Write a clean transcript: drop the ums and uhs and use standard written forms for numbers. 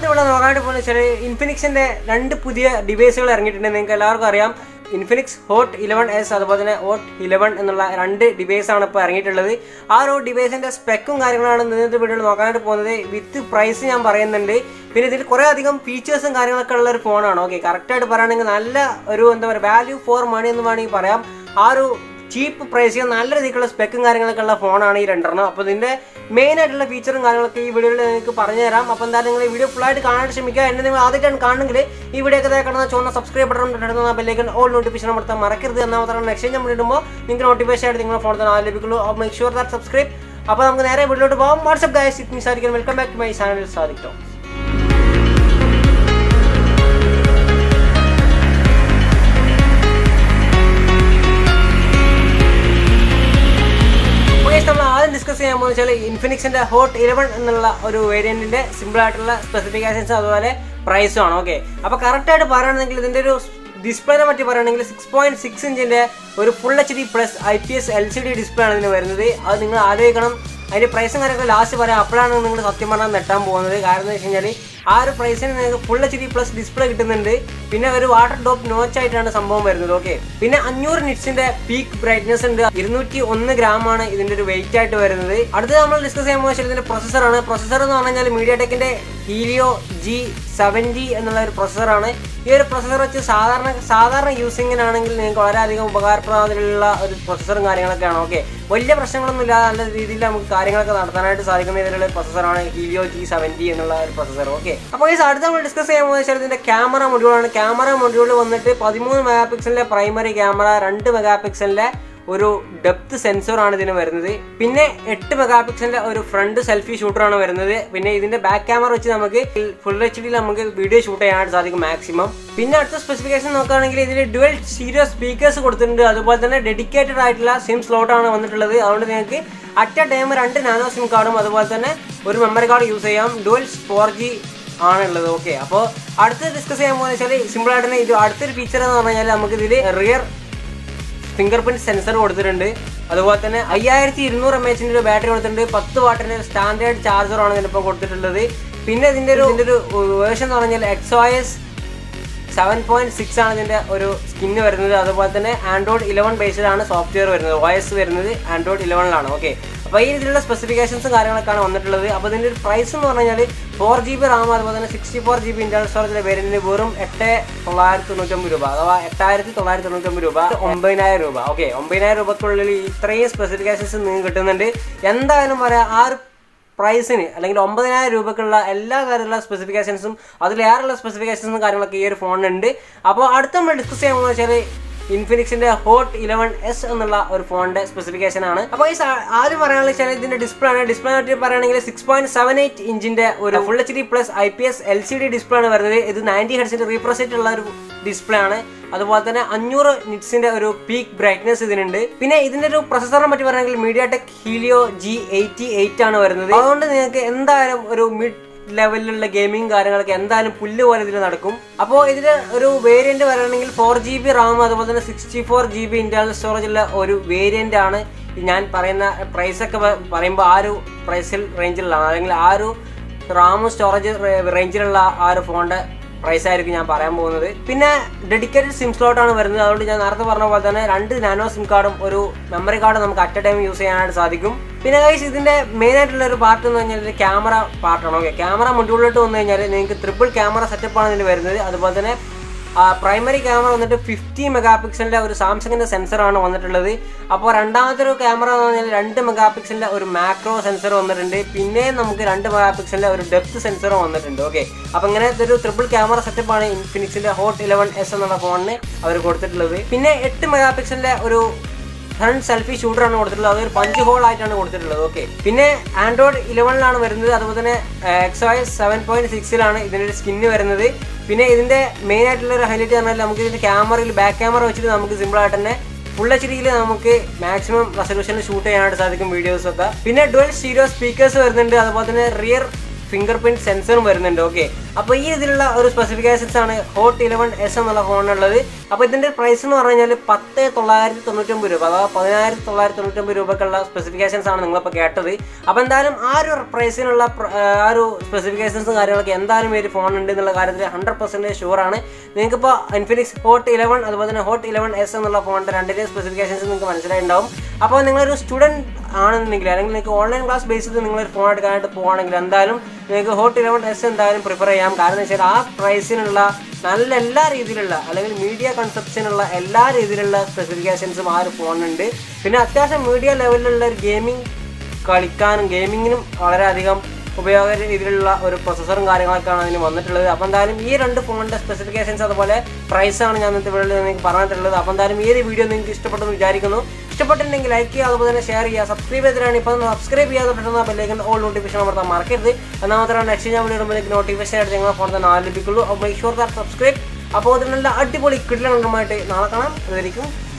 Infinix devices Infinix Hot 11s Hot 11 എന്നുള്ള രണ്ട് device ആണ് ഇപ്പോൾ ഇറങ്ങിയിട്ടുള്ളത്. ആ ഒരു ഡിവൈസിന്റെ സ്പെക്കും കാര്യങ്ങളാണ് ഇന്നത്തെ വീഡിയോയിൽ നോക്കാനായിട്ട് പോകുന്നത്. വിത്ത് പ്രൈസ് ഞാൻ പറയുന്നുണ്ട്. പിന്നെ ഇതിൽ കുറേ അധികം ഫീച്ചേഴ്സും കാര്യങ്ങളൊക്കെ ഉള്ള ഒരു ഫോണാണ്. ഓക്കെ, കറക്റ്റായിട്ട് പറയുകയാണെങ്കിൽ നല്ല ഒരു വാല്യൂ ഫോർ മണി എന്ന് വേണമെങ്കിൽ പറയാം. ആ ഒരു ചീപ്പ് പ്രൈസിൽ നല്ല രീതിക്കുള്ള സ്പെക്കും കാര്യങ്ങളൊക്കെ ഉള്ള ഫോണാണ് ഈ രണ്ടെണ്ണം. അപ്പോൾ ഇതിൻ്റെ മെയിൻ ആയിട്ടുള്ള ഫീച്ചറും കാര്യങ്ങളൊക്കെ ഈ വീഡിയോയിൽ നിങ്ങൾക്ക് പറഞ്ഞു തരാം. അപ്പോൾ എന്തായാലും നിങ്ങൾ ഈ വീഡിയോ ഫുള്ളായിട്ട് കാണാൻ ശ്രമിക്കുക. എന്നെ നിങ്ങൾ ആദ്യമായിട്ടാണ് കാണുന്നെങ്കിൽ ഈ വീഡിയോ ഒക്കെ കാണുന്ന ചുവന്ന subscribe button bell icon all notification അമർത്താൻ മറക്കരുത്. എന്നാൽ മാത്രമേ നെക്സ്റ്റ് നമ്മൾ ഇടുമ്പോൾ നിങ്ങൾക്ക് നോട്ടിഫിക്കേഷൻ ആയിട്ട് നിങ്ങളുടെ ഫോണിൽ തന്നെ ലഭിക്കുള്ളൂ. Make sure that subscribe. അപ്പോൾ നമുക്ക് നേരെ വീഡിയോട്ട് പോകാം. What's up guys, it me Sadiq. Welcome back to my channel Sadiqtalks. ഡിസ്കസ് ചെയ്യാൻ പോകുന്ന ഇൻഫിനിക്സിന്റെ Hot 11 എന്നുള്ള ഒരു വേരിയന്റിന്റെ സിമ്പിൾ ആയിട്ടുള്ള സ്പെസിഫിക്കേഷൻസ് അതുപോലെ പ്രൈസും ആണ്. ഓക്കെ, അപ്പോൾ കറക്റ്റ് ആയിട്ട് പറയുകയാണെങ്കിൽ ഇതിന്റെ ഒരു ഡിസ്പ്ലേനെ പറ്റി പറയുകയാണെങ്കിൽ 6.6 ഇഞ്ചിന്റെ ഒരു full HD plus IPS LCD display ആണ് ഇതിന് വരുന്നത്. അത് നിങ്ങൾ ആലോചിക്കണം. അതിന്റെ പ്രൈസും കാര്യമൊക്കെ ലാസ്റ്റ് പറയാം. അപ്പോഴാണ് നിങ്ങൾ സത്യം പറഞ്ഞാൽ നെട്ടാൻ പോകുന്നത്. കാരണം എന്ന് വെച്ച് കഴിഞ്ഞാൽ ആ ഒരു പ്രൈസിന് നിങ്ങൾക്ക് ഫുൾ HD പ്ലസ് ഡിസ്പ്ലേ കിട്ടുന്നുണ്ട്. പിന്നെ ഒരു വാട്ടർ ഡ്രോപ്പ് നോച്ച് ആയിട്ടാണ് സംഭവം വരുന്നത്. ഓക്കെ, പിന്നെ 500 നിറ്റ്സിന്റെ പീക്ക് ബ്രൈറ്റ്നസ് ഉണ്ട്. 201 gram ആണ് ഇതിന്റെ ഒരു വെയിറ്റ് ആയിട്ട് വരുന്നത്. അടുത്ത് നമ്മൾ ഡിസ്കസ് ചെയ്യാൻ പോകുന്ന ഇതിന്റെ പ്രൊസസ്സറാണ്. പ്രൊസസ്സർ എന്ന് പറഞ്ഞു കഴിഞ്ഞാൽ മീഡിയാടെക്കിന്റെ ഹീലിയോ G70 എന്നുള്ള ഒരു പ്രൊസസ്സറാണ്. ഈ ഒരു പ്രൊസസ്സർ വെച്ച് സാധാരണ യൂസിങ്ങിനാണെങ്കിൽ നിങ്ങൾക്ക് വളരെയധികം ഉപകാരപ്രദമായിട്ടുള്ള ഒരു പ്രൊസസ്സറും കാര്യങ്ങളൊക്കെയാണ്. ഓക്കെ, വലിയ പ്രശ്നങ്ങളൊന്നും ഇല്ലാതെ നല്ല രീതിയിൽ നമുക്ക് കാര്യങ്ങളൊക്കെ നടത്താനായിട്ട് സാധിക്കുന്ന ഇതിലുള്ള പ്രൊസസ്സറാണ് ഹീലിയോ G70 എന്നുള്ള ഒരു പ്രൊസസ്സർ. ഓക്കെ, അപ്പോൾ ഈ അടുത്ത് നമ്മൾ ഡിസ്കസ് ചെയ്യാൻ പോകുന്നത് ഇതിന്റെ ക്യാമറ മൊഡ്യൂളാണ്. ക്യാമറ മൊഡ്യൂൾ വന്നിട്ട് 13 മെഗാപിക്സലിന്റെ പ്രൈമറി ക്യാമറ, 2 മെഗാപിക്സലിന്റെ ഒരു ഡെപ്ത് സെൻസറാണ് ഇതിന് വരുന്നത്. പിന്നെ 8 മെഗാപിക്സലിന്റെ ഒരു ഫ്രണ്ട് സെൽഫി ഷൂട്ടറാണ് വരുന്നത്. പിന്നെ ഇതിന്റെ ബാക്ക് ക്യാമറ വെച്ച് നമുക്ക് ഫുൾ HD നമുക്ക് വീഡിയോ ഷൂട്ട് ചെയ്യാനായിട്ട് സാധിക്കും മാക്സിമം. പിന്നെ അടുത്ത സ്പെസിഫിക്കേഷൻ നോക്കുകയാണെങ്കിൽ ഇതിൽ ഡുവൽ സ്റ്റീരിയോ സ്പീക്കേഴ്സ് കൊടുത്തിട്ടുണ്ട്. അതുപോലെ തന്നെ ഡെഡിക്കേറ്റഡ് ആയിട്ടുള്ള സിം സ്ലോട്ടാണ് വന്നിട്ടുള്ളത്. അതുകൊണ്ട് നിങ്ങൾക്ക് at a time 2 nano sim കാർഡും അതുപോലെ തന്നെ ഒരു മെമ്മറി കാർഡ് യൂസ് ചെയ്യാം. ഡുവൽ 4G ആണുള്ളത്. ഓക്കെ, അപ്പോൾ അടുത്ത് ഡിസ്കസ് ചെയ്യാൻ പോകുന്നത് വെച്ചാൽ സിമ്പിൾ ആയിട്ട് തന്നെ ഇത് അടുത്തൊരു ഫീച്ചർ എന്ന് പറഞ്ഞു കഴിഞ്ഞാൽ നമുക്ക് ഇതിൽ റിയർ ഫിംഗർ പ്രിന്റ് സെൻസർ കൊടുത്തിട്ടുണ്ട്. അതുപോലെ തന്നെ 5200 mAh ഒരു ബാറ്ററി കൊടുത്തിട്ടുണ്ട്. 10 വാട്ടിന്റെ സ്റ്റാൻഡേർഡ് ചാർജറാണ് ഇതിനിപ്പോൾ കൊടുത്തിട്ടുള്ളത്. പിന്നെ ഇതിൻ്റെ ഒരു വേർഷൻ എന്ന് പറഞ്ഞാൽ XOS 7.6 ആണ് ഇതിൻ്റെ ഒരു സ്കിന്ന് വരുന്നത്. അതുപോലെ തന്നെ Android 11 ബേസിലാണ് സോഫ്റ്റ്വെയർ വരുന്നത്. OS വരുന്നത് Android 11ലാണ്. ഓക്കെ, അപ്പോൾ ഈ ഇതിലുള്ള സ്പെസിഫിക്കേഷൻസും കാര്യങ്ങളൊക്കെയാണ് വന്നിട്ടുള്ളത്. അപ്പോൾ ഇതിൻ്റെ ഒരു പ്രൈസ് എന്ന് പറഞ്ഞു കഴിഞ്ഞാൽ 4GB റാം അതുപോലെ തന്നെ 64GB ഇന്റർണൽ സ്റ്റോറേജിലെ വേരിയന്റിന് വെറും 8,999 രൂപ, അഥവാ 8,999 രൂപ, 9,000 രൂപ. ഓക്കെ, 9,000 രൂപക്കുള്ളിൽ ഇത്രയും സ്പെസിഫിക്കേഷൻസ് നിങ്ങൾക്ക് കിട്ടുന്നുണ്ട്. എന്തായാലും പറയാം, ആ ഒരു പ്രൈസിന് അല്ലെങ്കിൽ 9,000 രൂപക്കുള്ള എല്ലാ കാര്യമുള്ള സ്പെസിഫിക്കേഷൻസും അതിലേറെയുള്ള സ്പെസിഫിക്കേഷൻസും കാര്യങ്ങളൊക്കെ ഈ ഒരു ഫോണിനുണ്ട്. അപ്പോൾ അടുത്ത നമ്മൾ ഡിസ്കസ് ചെയ്യാൻ പോകുന്നത് വെച്ചാൽ ഇൻഫിനിക്സിന്റെ Hot 11s എന്നുള്ള ഒരു ഫോണിന്റെ സ്പെസിഫിക്കേഷൻ ആണ്. അപ്പോൾ ഈ ആദ്യം പറയാനുള്ള വെച്ചാൽ ഇതിന്റെ ഡിസ്പ്ലേ ആണ്. ഡിസ്പ്ലേ പറ്റി പറയുകയാണെങ്കിൽ 6.78 ഇഞ്ചിന്റെ ഒരു full HD plus IPS LCD display ആണ് വരുന്നത്. ഇത് 90 ഹെർട്സിന്റെ റീഫ്രഷ് റേറ്റ് ഉള്ള ഒരു ഡിസ്പ്ലേ ആണ്. അതുപോലെ തന്നെ 500 നിറ്റ്സിന്റെ ഒരു പീക്ക് ബ്രൈറ്റ്നസ് ഇതിനുണ്ട്. പിന്നെ ഇതിന്റെ ഒരു പ്രൊസസ്സറിനെ പറ്റി പറയുകയാണെങ്കിൽ മീഡിയാടെക് ഹീലിയോ G88 ആണ് വരുന്നത്. അതുകൊണ്ട് നിങ്ങൾക്ക് എന്തായാലും ഒരു മിഡ് ലെവലിലുള്ള ഗെയിമിംഗ് കാര്യങ്ങളൊക്കെ എന്തായാലും പുല്ല് പോലെ ഇതിൽ നടക്കും. അപ്പോൾ ഇതിന് ഒരു വേരിയന്റ് പറയുകയാണെങ്കിൽ 4GB റാം അതുപോലെ തന്നെ 64GB ഇന്റർണൽ സ്റ്റോറേജ് ഉള്ള ഒരു വേരിയന്റ് ആണ്. ഞാൻ പറയുന്ന പ്രൈസൊക്കെ പറയുമ്പോൾ ആ ഒരു പ്രൈസിൽ റേഞ്ചിലുള്ളതാണ്, അല്ലെങ്കിൽ ആ ഒരു റാമും സ്റ്റോറേജ് റേഞ്ചിലുള്ള ആ ഒരു ഫോണിന്റെ പ്രൈസ് ആയിരിക്കും ഞാൻ പറയാൻ പോകുന്നത്. പിന്നെ ഡെഡിക്കേറ്റഡ് സിം സ്ലോട്ടാണ് വരുന്നത്. അതുകൊണ്ട് ഞാൻ നേരത്തെ പറഞ്ഞ പോലെ തന്നെ 2 നാനോ സിം കാർഡും ഒരു മെമ്മറി കാർഡും നമുക്ക് അറ്റ് എ ടൈം യൂസ് ചെയ്യാനായിട്ട് സാധിക്കും. പിന്നെ ഗൈസ്, ഇതിന്റെ മെയിൻ ആയിട്ടുള്ള ഒരു പാർട്ട് എന്ന് പറഞ്ഞാൽ ക്യാമറ പാർട്ടാണ്. ഓക്കെ, ക്യാമറ മൊഡ്യൂളിലോട്ട് വന്നു കഴിഞ്ഞാൽ നിങ്ങൾക്ക് ട്രിപ്പിൾ ക്യാമറ സെറ്റപ്പാണ് ഇതിന് വരുന്നത്. അതുപോലെ തന്നെ പ്രൈമറി ക്യാമറ വന്നിട്ട് 50 മെഗാപിക്സലിന്റെ ഒരു സാംസങ്ങിന്റെ സെൻസറാണ് വന്നിട്ടുള്ളത്. അപ്പോൾ രണ്ടാമത്തെ ഒരു ക്യാമറ എന്ന് പറഞ്ഞാൽ 2 മെഗാപിക്സലിന്റെ ഒരു മാക്രോ സെൻസർ വന്നിട്ടുണ്ട്. പിന്നെ നമുക്ക് 2 മെഗാപിക്സലിന്റെ ഒരു ഡെപ്ത് സെൻസറും വന്നിട്ടുണ്ട്. ഓക്കെ, അപ്പോൾ ഇങ്ങനത്തെ ഒരു ട്രിപ്പിൾ ക്യാമറ സെറ്റപ്പാണ് ഇൻഫിനിക്സിന്റെ Hot 11s എന്നുള്ള ഫോണിന് അവർ കൊടുത്തിട്ടുള്ളത്. പിന്നെ 8 മെഗാപിക്സലിന്റെ ഒരു ഫ്രണ്ട് സെൽഫി ഷൂട്ടറാണ് കൊടുത്തിട്ടുള്ളത്. അതൊരു പഞ്ച് ഹോൾ ആയിട്ടാണ് കൊടുത്തിട്ടുള്ളത്. ഓക്കെ, പിന്നെ Android 11ലാണ് വരുന്നത്. അതുപോലെ തന്നെ XOS 7.6ലാണ് ഇതിൻ്റെ ഒരു സ്കിന്ന് വരുന്നത്. പിന്നെ ഇതിൻ്റെ മെയിൻ ആയിട്ടുള്ള ഒരു ഹൈലൈറ്റ് പറഞ്ഞാൽ നമുക്ക് ഇതിൻ്റെ ക്യാമറയിൽ ബാക്ക് ക്യാമറ വെച്ചിട്ട് നമുക്ക് സിമ്പിളായിട്ട് തന്നെ ഫുൾ HDയിൽ നമുക്ക് മാക്സിമം റെസൊല്യൂഷനിൽ ഷൂട്ട് ചെയ്യാനായിട്ട് സാധിക്കും വീഡിയോസൊക്കെ. പിന്നെ ഡുവൽ സ്റ്റീരിയോ സ്പീക്കേഴ്സ് വരുന്നുണ്ട്. അതുപോലെ തന്നെ റിയർ ഫിംഗർ പ്രിന്റ് സെൻസറും വരുന്നുണ്ട്. ഓക്കെ, അപ്പോൾ ഈ ഇതിലുള്ള ഒരു സ്പെസിഫിക്കേഷൻസ് ആണ് ഹോട്ട് 11S എന്നുള്ള ഫോണിനുള്ളത്. അപ്പോൾ ഇതിൻ്റെ പ്രൈസ് എന്ന് പറഞ്ഞു കഴിഞ്ഞാൽ 10,999 രൂപ, അഥവാ 10,999 രൂപക്കുള്ള സ്പെസിഫിക്കേഷൻസ് ആണ് നിങ്ങളിപ്പോൾ കേട്ടത്. അപ്പോൾ എന്തായാലും ആ ഒരു പ്രൈസിനുള്ള ആ ഒരു സ്പെസിഫിക്കേഷൻസും കാര്യങ്ങളൊക്കെ എന്തായാലും ഈ ഒരു ഫോൺ ഉണ്ട് എന്നുള്ള കാര്യത്തിൽ 100% ഷുവറാണ്. നിങ്ങൾക്കിപ്പോൾ ഇൻഫിനിക്സ് ഹോട്ട് 11 അതുപോലെ തന്നെ ഹോട്ട് 11S എന്നുള്ള ഫോണിൻ്റെ രണ്ടിൻ്റെ സ്പെസിഫിക്കേഷൻസ് നിങ്ങൾക്ക് മനസ്സിലായിട്ടുണ്ടാവും. അപ്പോൾ നിങ്ങളൊരു സ്റ്റുഡൻറ്റ് ആണെന്നുണ്ടെങ്കിൽ അല്ലെങ്കിൽ നിങ്ങൾക്ക് ഓൺലൈൻ ക്ലാസ് ബേസ് ചെയ്ത് നിങ്ങളൊരു ഫോൺ എടുക്കാനായിട്ട് പോകുകയാണെങ്കിൽ എന്തായാലും നിങ്ങൾക്ക് ഹോട്ട് 11S എന്തായാലും പ്രിഫർ ചെയ്യാം. കാരണം എന്ന് വെച്ചാൽ ആ പ്രൈസിനുള്ള നല്ല എല്ലാ രീതിയിലുള്ള അല്ലെങ്കിൽ മീഡിയ കൺസെപ്ഷനുള്ള എല്ലാ രീതിയിലുള്ള സ്പെസിഫിക്കേഷൻസും ആ ഒരു ഫോണിനുണ്ട്. പിന്നെ അത്യാവശ്യം മീഡിയ ലെവലിലുള്ള ഒരു ഗെയിമിംഗ് കളിക്കാനും ഗെയിമിങ്ങിനും വളരെയധികം ഉപയോഗ രീതിയിലുള്ള ഒരു പ്രൊസസ്സറും കാര്യങ്ങളൊക്കെയാണ് അതിന് വന്നിട്ടുള്ളത്. അപ്പോൾ എന്തായാലും ഈ രണ്ട് ഫോണിൻ്റെ സ്പെസിഫിക്കേഷൻസ് അതുപോലെ പ്രൈസാണ് ഞാൻ ഇന്നത്തെ വീഡിയോയിൽ നിങ്ങൾക്ക് പറഞ്ഞിട്ടുള്ളത്. അപ്പോൾ എന്തായാലും ഈ ഒരു വീഡിയോ നിങ്ങൾക്ക് ഇഷ്ടപ്പെട്ടെന്ന് വിചാരിക്കുന്നു. ഇഷ്ടപ്പെട്ടിട്ടുണ്ടെങ്കിൽ ലൈക്ക് ചെയ്യുക, അതുപോലെ തന്നെ ഷെയർ ചെയ്യുക. സബ്സ്ക്രൈബ് ചെയ്തിട്ടാണ് ഇപ്പോൾ സബ്സ്ക്രൈബ് ചെയ്യാതെ പെട്ടെന്ന് ബെല്ലൈക്കൺ ഓൾ നോട്ടിഫിക്കേഷൻ അമർത്താൻ മറക്കരുത്. എന്നാൽ മാത്രമാണ് നെക്സ്റ്റ് ഞാൻ വീഡിയോ ഇടുമ്പോഴേക്ക് നോട്ടിഫിക്കേഷൻ ആയിട്ട് നിങ്ങളുടെ ഫോണിൽ തന്നെ ലഭിക്കുള്ളൂ. അപ്പോൾ മേക്ക് ഷുവർ ദാറ്റ് സബ്സ്ക്രൈബ്. അപ്പോൾ അതിനുള്ള അടിപൊളി കിടിലങ്ങളുമായിട്ട് നാളെ കാണാം. അതായിരിക്കും